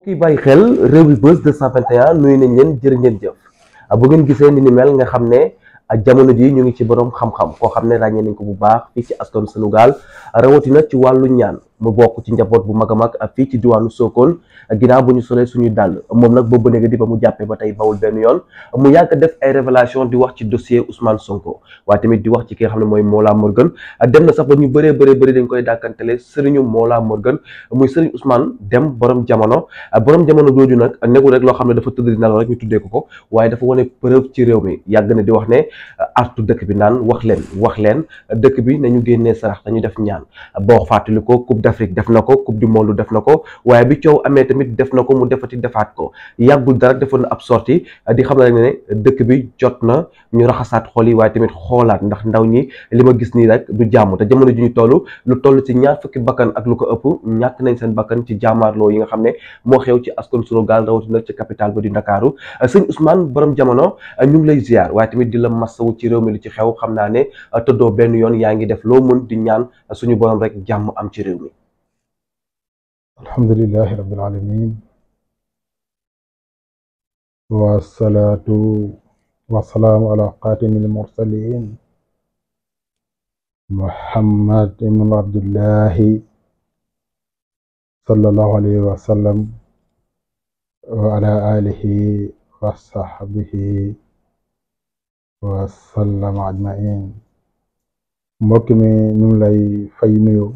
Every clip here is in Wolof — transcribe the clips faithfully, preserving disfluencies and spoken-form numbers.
ki bàyyi xel Rewmi Buzz deux cent vingt et un nuyu nañ leen jërë ngeen jëf bu ngeen gisee ni ni mel nga xam ne jamono ji ñu ngi ci borom xam-xam koo xam ne ràññee nañ ko bu baax fii ci askanu Sénégal rawatina ci wàllu ñaan mu bokk ci njaboot bu mag a mag fii ci diwaanu Sokone ginnaaw bu ñu solee suñuy dàll moom nag boobu léegi di ba mu jàppee ba tey bawul benn yoon mu yàgg def ay révélation di wax ci dossier Ousmane Sonko waaye tamit di wax ci ki nga xam ne mooy Mollah Morgun dem na sax ba ñu bëree bëree bëri dañ koy dàkkantele sëriñu Mollah Morgun muy sëriñ Ousmane dem borom jamono borom jamono jooju nag nekkul rek loo xam ne dafa tëdd di nelaw rek ñu tuddee ko ko waaye dafa wane preuve ci réew mi yàgg na di wax ne artu dëkk bi naan wax leen wax leen dëkk bi nañu génnee sarax dañu def ñaan boo fàttali ko Coupe d'Afrique def na ko Coupe du Monde def na ko waaye bi coow amee tamit def na ko mu defati defaat ko yàggul dara defoon na ab sortie di xam ne ne dëkk bi jot na ñu raxasaat xol yi waaye tamit xoolaat ndax ndaw ñi li ma gis nii rek du jàmm te jamono ji ñu toll lu toll ci ñaar fukki bakkan ak lu ko ëpp ñàkk nañ seen bakkan ci jaamaarloo yi nga xam ne moo xew ci askan Sénégal rawatina ci capital ba di Ndakaaru sëñ Ousmane borom jamono ñu ngi lay ziar waaye tamit di la masawu ci réew mi li ci xew xam naa ne tëddoo benn yoon yaa ngi def loo mën di ñaan suñu borom rek jàmm am ci réew mi. alhamdulillahi rabbil alamin wasalaatu wasalaamu ala xaatimil mursalin muhammad ibn abdullahi sallallahu alayhi wa sallam wa ala alihi wa sahbihi wa sallam ajmain mbokk mi ñu ngi lay fay nuyu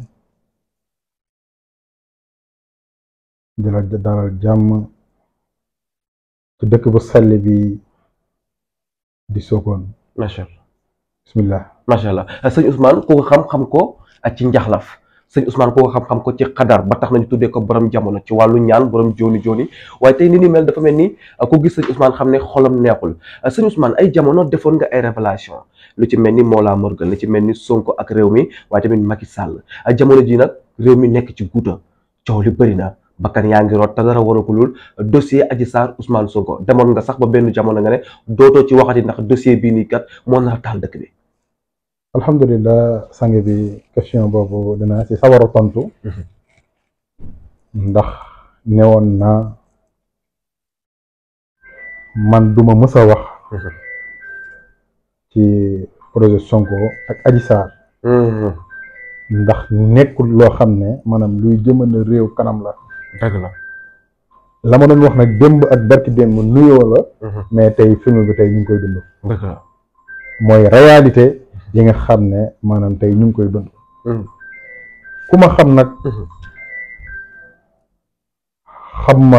di la dalal jàmm ci dëkk bu sell bi di Sokone. macha allah bismillah. macha allah sëñ Ousmane ku ko xam-xam ko ak ci njaxlaf sëñ Ousmane ku ko xam-xam ko ci xadar ba tax nañu tuddee ko borom jamono ci wàllu ñaan borom jooni jooni waaye tey ni ni mel dafa mel ni ku gis sëñ Ousmane xam ne xolam neexul sëñ Ousmane ay jamono defoon nga ay révélation lu ci mel ni Mollah Morgun lu ci mel ni Sonko ak réew mi waaye tamit Macky Sall jamono ji nag réew mi nekk ci guuta coow li bëri na bakkan yaa ngi root te dara war a ko lul dossier Adji Sarr Ousmane Sonko demoon nga sax ba benn jamono nga ne dootoo ci waxati ndax dossier bii nii kat moo nar a taal dëkk bi. alhamdulilah sang bi question boobu dina ci sawar a tontu ndax newoon na man duma mës a wax ci projet Sonko ak Adji Sarr ndax nekkul loo xam ne maanaam luy jëmale réew kanam la. dëgg la la ma doon wax nag démb ak barki démb nuyoo la. mais tey film bi tey ñu ngi koy dund. dëgg la mooy réalité yi nga xam ne maanaam tey ñu ngi koy dund. ku ma xam nag. xam ma.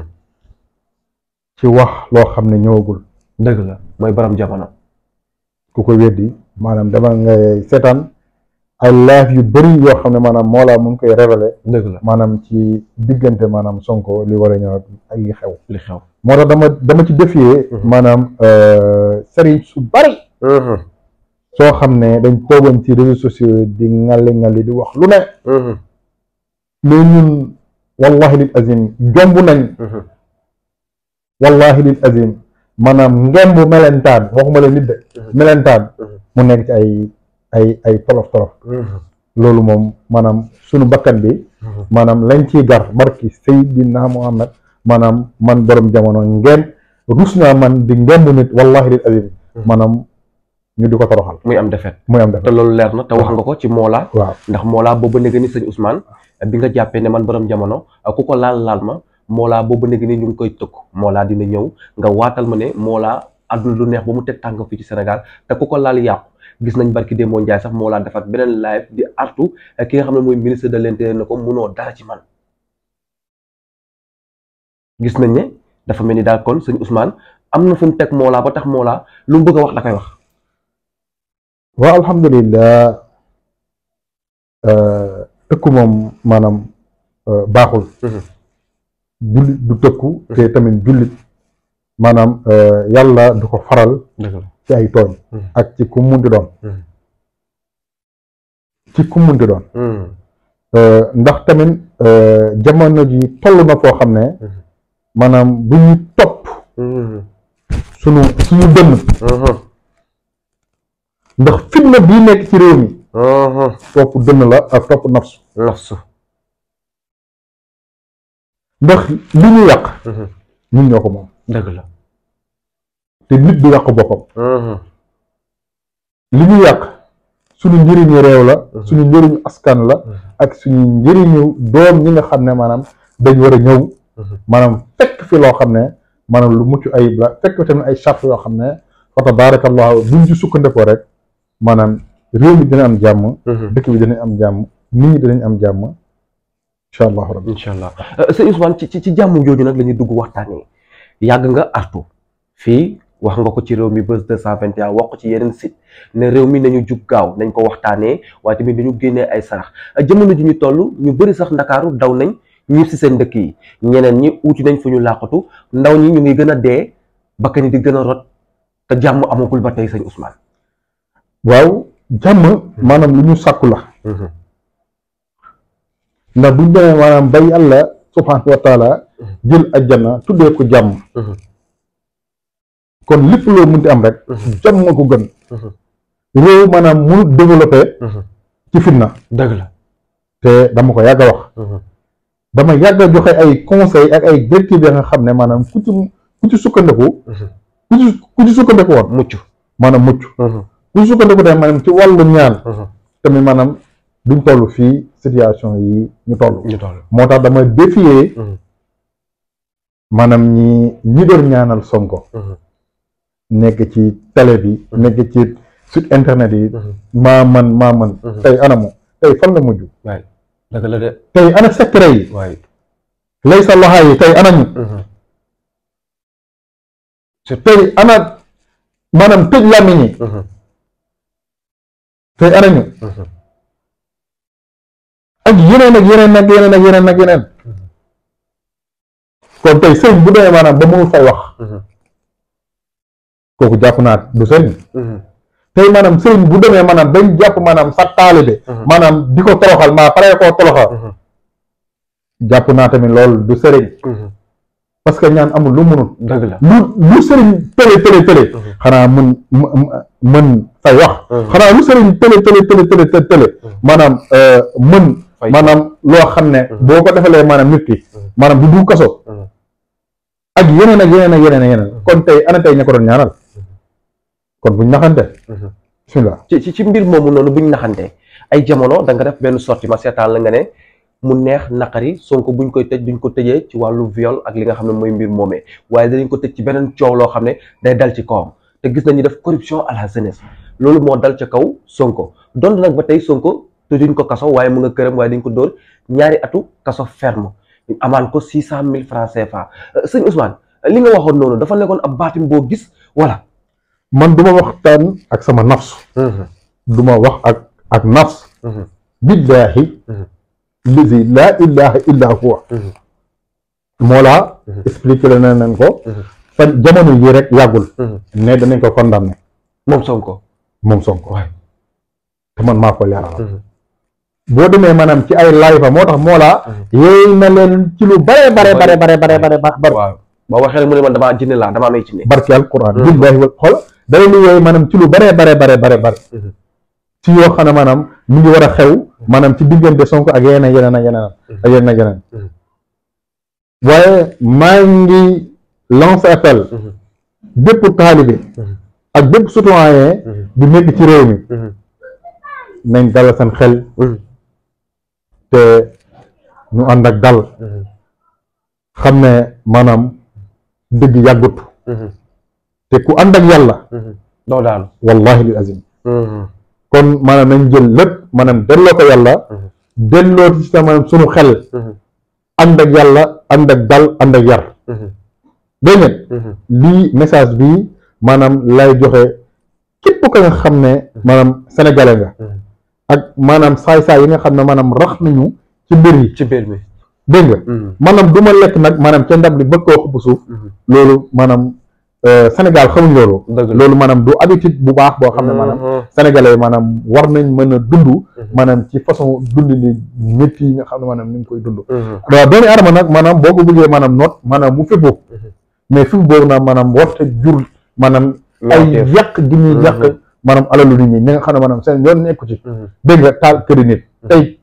ci wax loo xam ne ñëwagul. dëgg la mooy borom jamono. ku ko weddi maanaam dama ngay seetaan. ay live yu bëri yoo xam ne maanaam Mollah mu ngi koy révélé. dëgg la maanaam ci diggante maanaam Sonko li war a ñëw ak li xew. li xew moo tax dama dama ci défier. maanaam sëriñ su bëri. soo xam ne dañ toogoon ci réseaux sociaux di ŋali ŋali di wax lu ne. mais ñun wallahi lil azim jomb nañ. wallahi lil azim maanaam ngemb melentaan waxuma la nit de. melentaan mu nekk ci ay. ay ay tolof tolof loolu moom maanaam sunu bakkan bi maanaam lañ ciy gar barki Seydina Muhammad maanaam man borom jamono ngeen rus naa man di ngemb nit wallahi lil azim maanaam ñu di ko toroxal muy am defet muy am defet te loolu leer na te wax nga ko ci Mollah waaw ndax Mollah boobu nekk ni sëñ Ousmane bi nga jàppee ne man borom jamono ku ko laal laal ma Mollah boobu nekk ni ñu ngi koy tëkk Mollah dina ñëw nga waatal ma ne Mollah àdduna lu neex ba mu teg tànk fii ci Sénégal te ku ko laal yàqu gis nañ barki Demba Ndiaye sax Mollah defaat beneen live di artu ki nga xam ne mooy ministre de l'intérieur na ko munoo dara ci man gis nañ ne dafa mel ni daal kon sëñ Ousmane am na fu mu teg Mollah ba tax Mollah lu mu bëgg a wax da koy wax. waaw alhamdulilah tëkku moom maanaam baaxul. jullit du tëkku. te tamit jullit maanaam yàlla du ko faral. ci ay tooñ ak ci ku munti doon ci ku munti doon ndax tamit jamono ji toll na foo xam ne maanaam bu ñu topp sunu suñu dënn ndax fitna bii nekk ci réew mi topp dënn la ak topp nafsu nafsu ndax li ñu yàq ñun ñoo ko moom dëgg la te nit du yàq boppam li ñu yàq suñu njëriñu réew la suñu njëriñu askan la ak suñu njëriñu doom ñi nga xam ne maanaam dañ war a ñëw maanaam fekk fi loo xam ne maanaam lu mucc ayib la fekk fi tamit ay charte yoo xam ne fa tabarakallahu buñ ci sukkandikoo rek maanaam réew mi dina am jàmm dëkk bi dinañ am jàmm nit ñi dinañ am jàmm incha allah rabbi incha allah sëñ Ousmane ci ci jàmm jooju nag la ñuy dugg waxtaanee yàgg nga artu fii wax nga ko ci réew mi Buzz deux cent vingt et un wax ko ci yeneen site ne réew mi nañu jug gaaw nañ ko waxtaanee waaye tamit dañu génnee ay sarax jamono ji ñu toll ñu bëri sax ndakaaru daw nañ ñib si seen dëkk yi ñeneen ñi uuti nañ fu ñu làqatu ndaw ñi ñu ngi gën a dee bakkan yi di gën a rot te jàmm amagul ba tey sëñ Ousmane. waaw jàmm maanaam lu ñu sàkku la ndax buñ demee maanaam ba yàlla subhanahu wa taala jël ajjana tuddee ko jàmm kon lépp loo mënti am rek jàmm moo ko gën réew maanaam mënut développé ci fitna dëgg la te dama ko yàgg a wax dama yàgg a joxe ay conseil ak ay directives ya nga xam ne maanaam ku ci ku ci sukkandiku ku ci ku ci sukkandiku woon mucc maanaam mucc ku ci sukkandiku tamit maanaam ci wàllu ñaan tamit maanaam duñ toll fii situation yi ñu toll moo tax dama défier maanaam ñi ñi doon ñaanal Sonko nekk ci télé bi nekk ci site internet yi maa man maa man tey anamu tey fan la mujj waay dëgg la de tey ana secret yi waay lay sa loxo yi tey anañu tey ana maanaam tëj làmmiñ yi tey anañu ak yeneen ak yeneen ak yeneen ak yeneen ak yeneen kon tey sëriñ bu demee maanaam ba mënul fay wax kooku jàpp naa du sëriñ tey maanaam sëriñ bu demee maanaam bañ jàpp maanaam sa taalibe maanaam di ko toroxal maa pare koo toroxal jàpp naa tamit loolu du sëriñ parce que ñaan amul lu mënul dëgg la lu lu sëriñ tële tële tële xanaa mën mën fay wax xanaa lu sëriñ tële tële tële tële tële maanaam mën maanaam loo xam ne boo ko defalee maanaam nit ki maanaam du du kaso ak yeneen ak yeneen ak yeneen ak yeneen kon tey ana tey ña ko doon ñaanal kon buñ naxante bismillah ci ci ci mbir moomu noonu buñ naxante ay jamono da nga def benn sortie ma seetaan la nga ne mu neex naqari Sonko buñ koy tëj duñ ko tëjee ci wàllu viol ak li nga xam ne mooy mbir moomee waaye danañ ko tëj ci beneen coow loo xam ne day dal ci kawam te gis nañu def corruption à la jeunesse loolu moo dal ca kaw Sonko doon nag ba tey Sonko tëjuñ ko kaso waaye mu nga këram waaye dañ ko dóor ñaari atu kaso ferme amaan ko six cent mille francs C F A sëñ Ousmane li nga waxoon noonu dafa nekkoon ab baatim boo gis wala man du ma waxtaan ak sama nafs du ma wax ak ak nafs billaahi lazi laa ilaha illa huwa moo laa expliqué la ne nañ ko fan jamono yi rek yàggul ne danañ ko condamné moom Sonko moom Sonko waay te man maa ko leeral boo demee maanaam ci ay live moo tax moo laa yéey na leen ci lu bare bare bare bare bare bare bare waaw boo waxee mu ne man damaa jinne laa damaa may jinne barki alquran billaahi wal xool day lu yooyu maanaam ci lu bare bare bare bare bare ci yoo xam ne maanaam mu ngi war a xew maanaam ci diggante Sonko ak yeneen yeneen ak yeneen ak yeneen ak yeneen waaye maa ngi lancé appel bépp taalibe ak bépp citoyen bu nekk ci réew mi nañ dalal seen xel te ñu ànd ak dal xam ne maanaam dëgg yàggut te ku ànd ak yàlla doo daal wallahi lil azim kon maanaam nañ jël lépp maanaam delloo ko yàlla delloo ci sa maanaam sunu xel ànd ak yàlla ànd ak dal ànd ak yar dégg ngeen lii message bi maanaam lay joxe képp ka nga xam ne maanaam sénégalais nga ak maanaam saay-saay yi nga xam ne maanaam rax nañu ci mbir yi ci mbir mi dégg nga maanaam du ma lekk nag maanaam ca ndab li bëgg koo xubb suuf loolu maanaam Sénégal xamuñ loolu loolu maanaam du habitude bu baax boo xam ne maanaam sénégalais maanaam war nañ mën a dund maanaam ci façon dund li métti yi nga xam ne maanaam ni ngi koy dund waaw doomu aadama nag maanaam boo ko bëggee maanaam noot maanaam mu fippu mais fippu boobu nag maanaam warta jur maanaam ay yàq gi ñuy yàq maanaam alalu nit ñi ñi nga xam ne maanaam seen yoon nekku ci dégg nga taal këri nit tey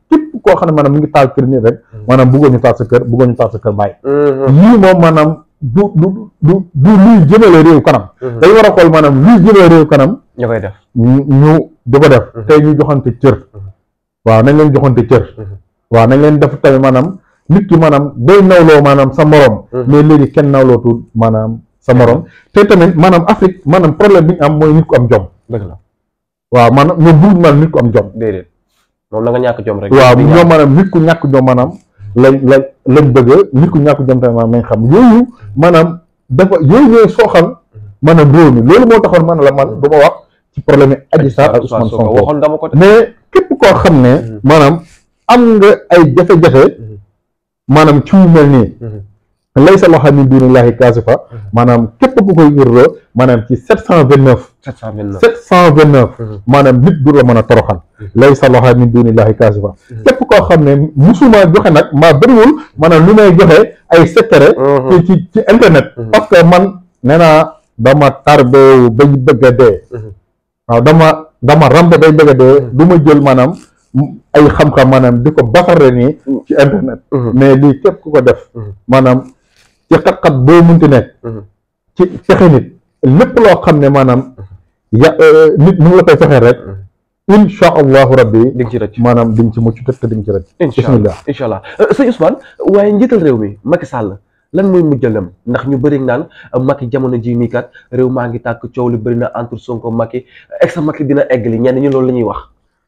képp koo xam ne maanaam mu ngi taal kër nii rek maanaam bëggoon ñu taal sa kër bëggoon ñu taal sa kër bàyyi lii moom maanaam du du du du luy jëmale réew kanam dañu war a xool maanaam luy jëmale réew kanam ñu koy def ñu di ko def tey ñu joxante cër waaw nañ leen joxante cër waaw nañ leen def tamit maanaam nit ki maanaam day nawloo maanaam sa morom mais léegi kenn nawlootul maanaam sa morom te tamit maanaam Afrique maanaam problème bi ñu am mooy nit ku am jom dëgg la waaw maanaam ñoom bëgg maanaam nit ku am jom déedéet moom na nga ñàkk jom rek waaw ñoom maanaam nit ku ñàkk jom maanaam lañ lañ lañ bëgg nit ku ñàkk jom tamit maanaam nañ xam yooyu maanaam dafa yooyu ñooy sooxal maanaam réew mi loolu moo taxoon man la man du ma wax ci problème yi Adji Sarr ak Ousmane Sonko waxoon dama ko mais képp koo xam ne maanaam am nga ay jafe-jafe maanaam ci wu mel nii lay sa loxo min duunillahi kaasifa maanaam képp ku koy wérloo maanaam ci sept cent vingt neuf sept cent vingt neuf sept cent vingt neuf maanaam nit du la mën a toroxal lay sa loxo min duunillahi kaasifa képp koo xam ne musuma joxe nag maa bëriwul maanaam lu may joxe ay secret ci ci ci internet parce que man nee naa dama tarbeewu bay bëgg a dee waaw dama dama rambe bay bëgg a dee du ma jël maanaam ay xam-xam maanaam di ko basare nii ci internet mais lii képp ku ko def maanaam ci xat-xat boo munti nekk ci fexe nit lépp loo xam ne maanaam ya nit mu ngi la koy fexe rek insha allahu rabbi di nga ci rëcc maanaam di nga ci mucc te di nga ci rëcc bismillah incha allah sëñ Ousmane waaye njiital réew mi Macky Sall lan mooy mujjalam ndax ñu bëri naan Macky jamono ji mii kat réew maa ngi tàkk coow li bëri na entre Sonko Macky ex Macky dina eggali ñenn ñi loolu la ñuy wax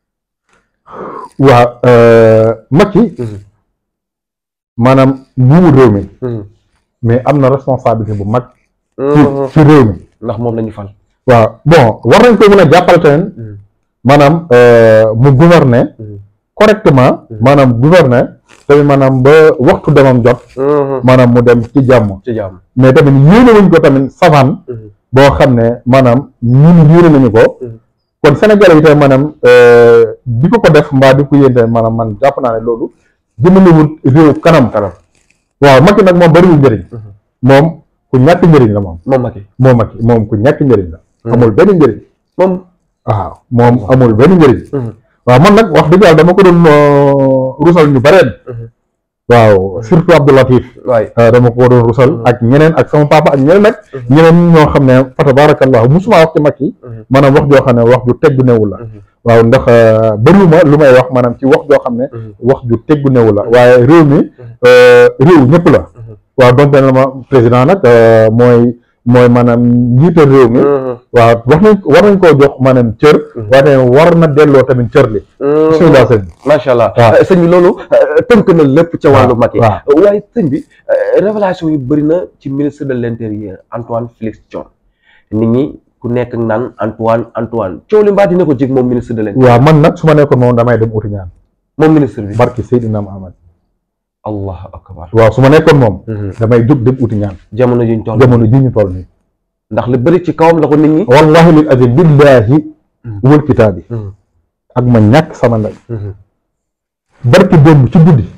waaw Macky maanaam buumu réew mi mais am na responsabilité bu mag ci ci réew mi ndax moom la ñu fal waaw bon war nañ ko mën a jàppale tamit maanaam mu gouverner correctement maanaam gouverner tamit maanaam ba waxtu demam jot maanaam mu dem ci jàmm ci jàmm mais tamit yéene wuñ ko tamit savane boo xam ne maanaam ñun yéene nañu ko kon Sénégal yi tamit maanaam di ko ko def mbaa di ko yéen tamit maanaam man jàpp naa ne loolu jëmalewul réew kanam kanam waaw Macky nag moom bariwul njëriñ moom ku ñàkk njëriñ la moom moom Macky moom Macky moom ku ñàkk njëriñ la amul benn njëriñ moom waaw moom amul benn njëriñ waaw man nag wax dëgg yàlla dama ko doon rusal ñu bareen waaw surtout Abdou Latif waay dama ko doon rusal ak ñeneen ak sama papa ak ñeneen nag ñeneen ñoo xam ne fa tabarakallah musuma wax ci Macky maanaam wax joo xam ne wax ju teggu newul la waaw ndax bëriwuma lu may wax maanaam ci wax joo xam ne wax ju teggu newul la waaye réew mi réew ñëpp la waaw donc na ma président nag mooy mooy maanaam njiital réew mi waaw wax nañ war nañ koo jox maanaam cër waaye war na delloo tamit cër li bismillah sëñ bi macha allah sëñ bi loolu tënk na lépp ca wàllu Macky waaye sëñ bi révélation yu bëri na ci ministre de l'intérieur Antoine Félix Diome nit ñi ku nekk naan Antoine Antoine coow li mbaa dina ko jig moom ministre de l'intérieur waaw man nag su ma nekkoon moom damay dem uti ñaan moom ministre bi barki Seydina Muhammad allahu akbar waaw su ma nekkoon moom damay jóg dem uti ñaan jamono ji ñu toll jamono ji ñu toll nii ndax li bëri ci kawam la ko nit ñi wallahi lil azim billahi wal kitaabi ak ma ñàkk sama ndey barki démb ci guddi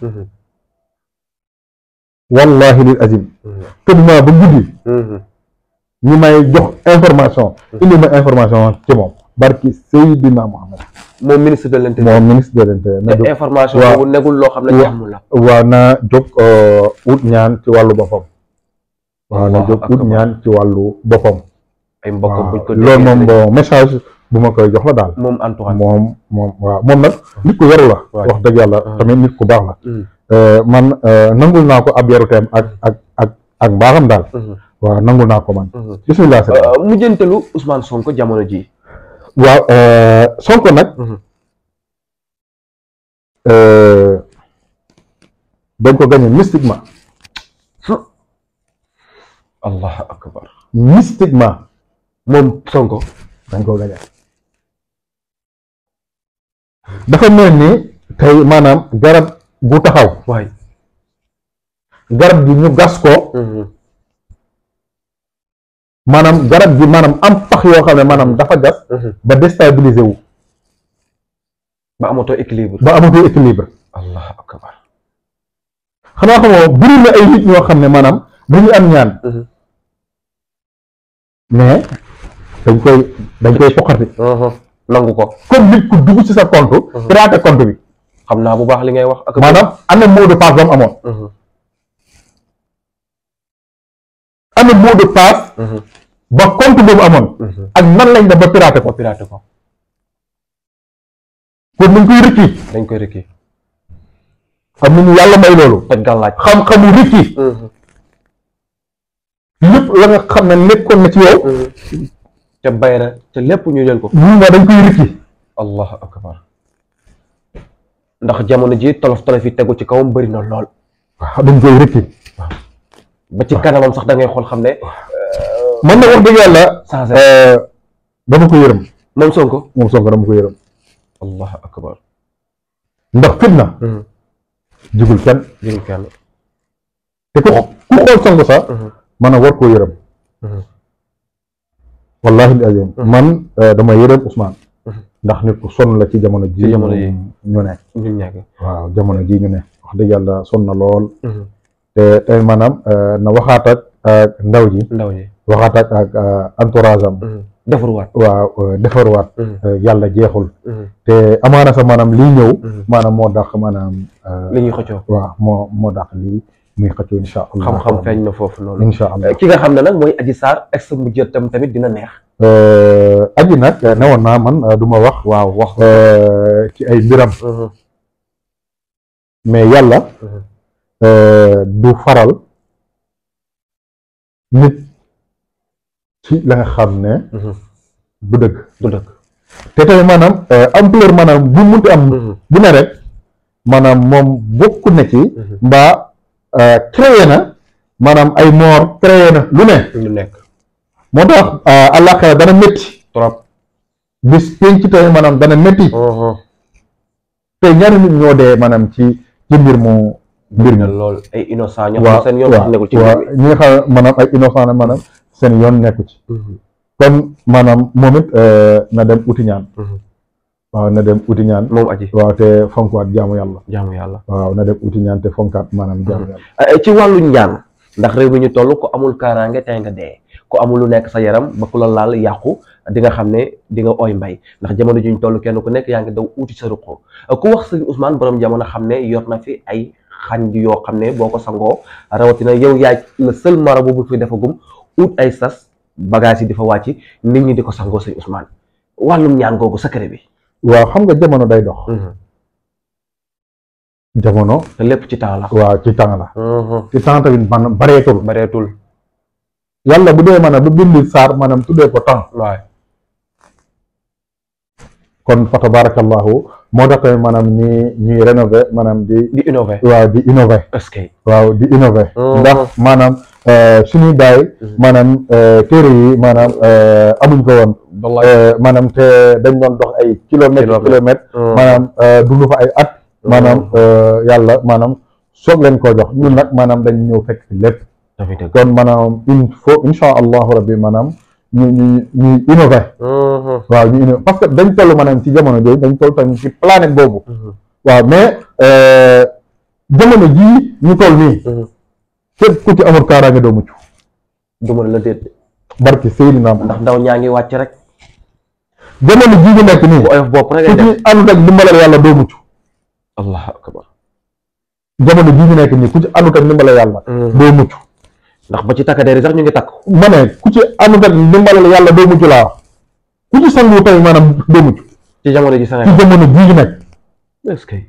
wallahi lil azim tëdduma ba guddi ñi may jox information indi ma information ci moom barki Seydina Muhammad moom ministre de l'intérieur moom ministre de l'intérieur te information boobu nekkul loo xam ne ñaxmu la waaw na jóg ut ñaan ci wàllu boppam waaw na jóg ut ñaan ci wàllu boppam ay mbokkam buñ ko loolu moom bon message bu ma koy jox la daal moom Antoine moom moom waaw moom nag nit ku yaru la wax dëgg yàlla tamit nit ku baax la man nangul naa ko ab yaruteem ak ak ak ak mbaaxam daal waaw nangul naa ko man bismillah mujjantelu Ousmane Sonko jamono ji waaw Sonko nag dañ ko gagné mystiquement allahu akbar mystiquement moom Sonko dañ ko gagné dafa mel ni tey maanaam garab gu taxaw waay garab gi ñu gas ko maanaam garab gi maanaam am pax yoo xam ne maanaam dafa gas ba déstabiliser wu ba amatoo équilibre ba amatoo équilibre allahu akbar xanaa xamoo bëri na ay nit ñoo xam ne maanaam dañuy am ñaan mais dañ koy dañ koy foqati nangu ko comme nit ku dugg ci sa compte piraté compte bi xam naa bu baax li ngay wax. ak maanaam ana mot de passe ba mu amoon. ana mot de passe. ba compte boobu amoon. ak nan lañ def ba piraté ko. piraté ko. pour dañ koy rëkki. dañ koy rëkki. xam nañu yàlla may loolu. toj gàllaaj xam-xamu rëkki. lépp la nga xam ne nekkoon na ci yow. ca bayra ca lépp ñu jël ko. ñu nga dañ koy rëkki. allahu akbar. ndax jamono ji tolof tolof yi tegu ci kawam bëri na lool. waaw dañ koy rëkki. ba ci kanamam sax da ngay xool xam ne. man na wax dëgg yàlla. dama ko yërëm. moom Sonko. moom Sonko dama ko yërëm. allahu akbar. ndax fitna. jigul kenn. jigul kenn. te ku ku xool Sonko sax. man a war koo yërëm. wallahi al azim man dama yërëm Ousmane. ndax nit ku sonn la ci jamono ji. ci jamono ji ñu ne. ñu nekk. waaw jamono ji ñu ne. wax dëgg yàlla sonn na lool. te tey maanaam na waxaat ak ndaw ji. ndaw ji waxaat ak ak entourage am. defaruwaat. waaw defaruwaat. yàlla jeexul. te amaana sax maanaam lii ñëw. maanaam moo dàq maanaam. li ñuy xëccoo. waaw moo moo dàq lii muy xëccoo incha allah. xam-xam feeñ na foofu loolu. incha allah ki nga xam ne nag mooy Adji Sarr ex mu jët tam tamit dina neex. aji nag newoon naa man du ma wax. waaw wax ci ay mbiram. mais yàlla. du faral nit ci la nga xam ne. du dëgg. du dëgg. te tey maanaam ampleur maanaam bu munti am. bu ne rek maanaam moom bokk na ci. mbaa créé na maanaam ay moor créé na lu ne. lu nekk. moo tax àllaaxira dana métti. trop. bis penc tey maanaam dana métti. te ñaari nit ñoo dee maanaam ci ci mbir mu. mbir mi lool ay innocent ñoo xam seen yoon wax nekkul ci mbir mi. ñi nga xam maanaam ay innocent na maanaam seen yoon nekku ci. kon maanaam moom it na dem uti ñaan. waaw na dem uti ñaan. moom aji. waaw te fonkaat jaamu yàlla. jaamu yàlla. waaw na dem uti ñaan te fonkaat maanaam jaamu yàlla. ci wàllu ñaan ndax réew mi ñu toll ko amul kaaraange tey nga dee ko amul lu nekk sa yaram ba ku la laal yàqu di nga xam ne di nga ooy mbay ndax jamono ji ñu toll kenn ku nekk yaa ngi daw uti sa ruq ku wax sëñ Ousmane borom jamono xam ne yor na fi ay. xañ yoo xam ne boo ko sangoo rawatina yow yaay le seul marabout bu fi defagum ut ay sas bagage yi di fa wàcc nit ñi di ko sangoo sëñ Ousmane wàllum ñaan googu secret bi. waaw xam nga jamono day dox. jamono. te lépp ci temps la. waaw ci temps la. ci temps tamit maanaam bareetul. bareetul. yàlla bu dee maanaam bu bind saar maanaam tuddee ko temps. waay. kon fa tabarakallahu moo tax tamit maanaam ñi ñuy rénover maanaam di. di innover. waaw di innover. est-ce que. waaw di innover. ndax maanaam suñuy daay. maanaam téere yi maanaam amuñ ko woon. maanaam te dañ doon dox ay kilomètres kilomètres. maanaam dund fa ay at. maanaam yàlla maanaam soog leen koo jox ñun nag maanaam dañ ñëw fekk fi lépp. kon maanaam il faut incha allahu rabbi maanaam. ñu ñu ñuy innover. waaw ñu innover parce que dañ toll maanaam ci jamono jooju dañ toll tamit ci planète boobu. waaw mais jamono jii ñu toll nii. képp ku ci amul kaaraange doo mucc. du ma la déet. barki Seydina ndax ndaw ñaa ngi wàcc rek. jamono jii ñu nekk nii. bu oyof bopp rek ku ci àndut ak ndimbalal yàlla doo mucc. allahu akbar. jamono jii ñu nekk nii ku ci àndut ak ndimbalal yàlla. doo mucc. ndax ba ci takkadeer yi sax ñu ngi takk. ma ne ku ci àndut ak ndimbalal yàlla doo mucc laa ku ci sangu tey maanaam doo mucc. ci jamono ji Sénégal ci jamono jii ñu nekk. est-ce que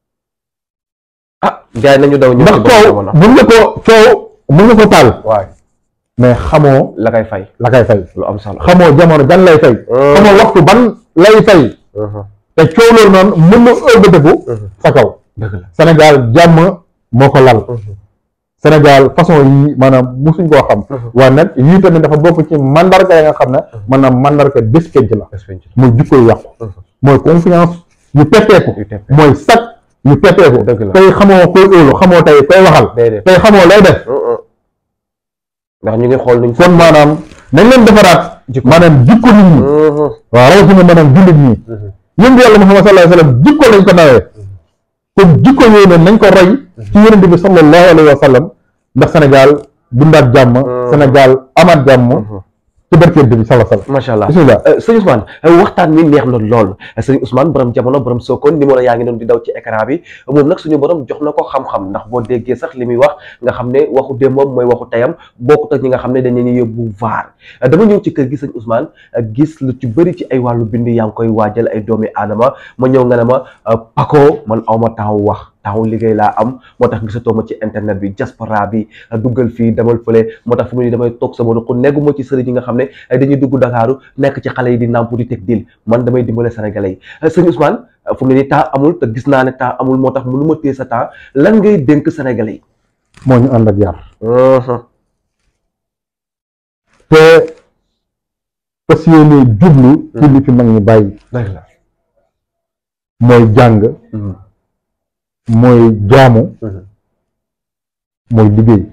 ah gars yi nañu daw. ndax coow mën nga ko coow mën nga ko taal. waay mais xamoo. la koy fay la koy fay. lu am solo xamoo jamono ban lay fay. xamoo waxtu ban lay fay. te coow loolu noonu mën na ëllëgëku. sa kaw. dëgg la Sénégal jàmm moo ko lal. Sénégal façon yi maanaam musuñ koo xam. waaye nag yii tamit dafa bokk ci mandarga yi nga xam ne. maanaam mandarga bés penc la. mooy jikko yu yàqu. mooy confiance yu petteeku. mooy sac yu petteeku. tey xamoo koy óolu xamoo tey koy waxal. tey xamoo lay def. ndax ñu ngi xool nuñ. kon maanaam nañ leen defaraat. maanaam jikko nit ñi. waaw rawatina maanaam jullit ñi. yéen yàlla Muhammad sallallahu alayhi wa sallam jikko lañ ko nawee. kon jikko yooyu noonu nañ ko roy. ci yonent bi sallallahu alayhi wa sallam ndax Sénégal dundaat jàmm. Sénégal amaat jàmm. ci barkeente bi sala sala macha allah bismillah. sëñ Ousmane waxtaan mi neex na lool sëñ Ousmane borom jamono borom Sokone numéro yaa ngi doon di daw ci écran bi moom nag suñu borom jox na ko xam-xam ndax boo déggee sax li muy wax nga xam ne waxu démbam mooy waxu tayam bokkut ak ñi nga xam ne dañu leen yóbbu vaar dama ñëw ci kër gi sëñ Ousmane gis lu ci bëri ci ay wàllu bind yaa ngi koy waajal ay doomi aadama ma ñëw nga ne ma Paco man awma temps wax temps liggéey laa am moo tax gisatoo ma ci internet bi diaspora bi duggal fii demal fële moo tax fu mu ne damay toog sama ruq negguma ci sëriñ yi nga xam ne dañuy dugg Dakaaru nekk ci xale yi di nàmp di teg dil man damay dimbale sénégalais yi sëñ Ousmane fu mu ne nii temps amul te gis naa ne temps amul moo tax mënu ma téye sa temps lan ngay dénk sénégalais yi. moo ñu ànd ak yar. te fas yéene jublu ci li fi mag ñi bàyyi. mooy jàng. mooy jaamu. mooy liggéey.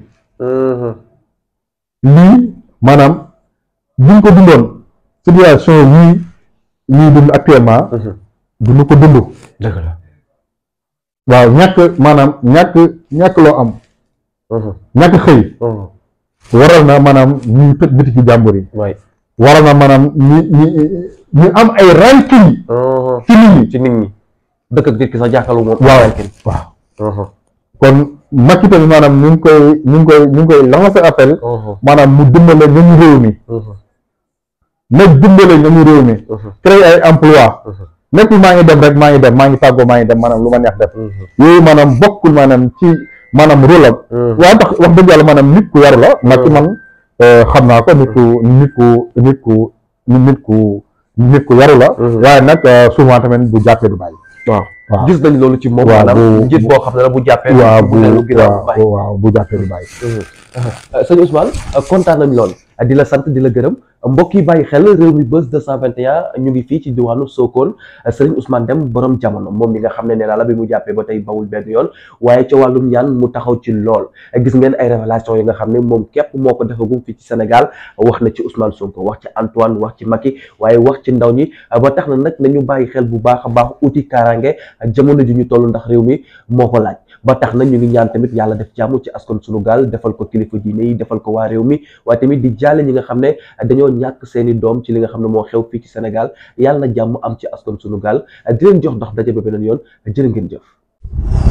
lii maanaam buñ ko dundoon situation yii ñuy dund actuellement. duñu ko dund. dëgg la. waaw ñàkk maanaam ñàkk ñàkk loo am. ñàkk xëy. waral na maanaam ñuy tëj biti ci jàmbur yi. waral na maanaam ñu ñu ñu am ay rancune. ci nit ñi ci nit ñi. dëkk ak nit ki sax jàkkaarloo moom. waaw waaw. kon Macky tamit maanaam ñu ngi koy ñu ngi koy ñu ngi koy lancer appel. maanaam mu dimbale ñooñu réew mi. na dimbale ñooñu réew mi. créer ay emploi nekkul maa ngi dem rek maa ngi dem maa ngi tàggoo maa ngi dem maanaam lu ma neex def. yooyu maanaam bokkul maanaam ci maanaam rôle am. waaye tax wax dëgg yàlla maanaam nit ku yaru la. Macky man xam naa ko nit ku nit ku nit ku nit ku nit ku yaru la. waaye nag souvent tamit bu jàppee du bàyyi. waaw gis nañ loolu ci moom. maanaam njiit boo xam ne la bu jàppee. waaw bu waaw bu jàppee du bàyyi. sëñ Ousmane kontaan nañ lool di la sant di la gërëm mbokk yi bàyyi xel Rewmi Buzz deux cent vingt et un ñu ngi fii ci diwaanu Sokone sëriñ Ousmane Deme borom jamono moom mi nga xam ne nee naa la bi mu jàppee ba tey bawul benn yoon waaye ca wàllum ñaan mu taxaw ci lool gis ngeen ay révélation yi nga xam ne moom képp moo ko defagum fii ci Sénégal wax na ci Ousmane Sonko wax ci Antoine wax ci Macky waaye wax ci ndaw ñi ba tax na nag nañu bàyyi xel bu baax a baax uti kaaraange jamono ji ñu toll ndax réew mi moo ko laaj ba tax na ñu ngi ñaan tamit yàlla def jàmm ci askan sunu gaal defal ko kilifa diine yi defal ko waa réew mi waaye tamit di jaale ñi nga xam ne dañoo ñàkk seeni doom ci li nga xam ne moo xew fii ci Sénégal yàlla na jàmm am ci askan sunu gaal di leen jox dox daje ba beneen yoon jërë ngeen jëf.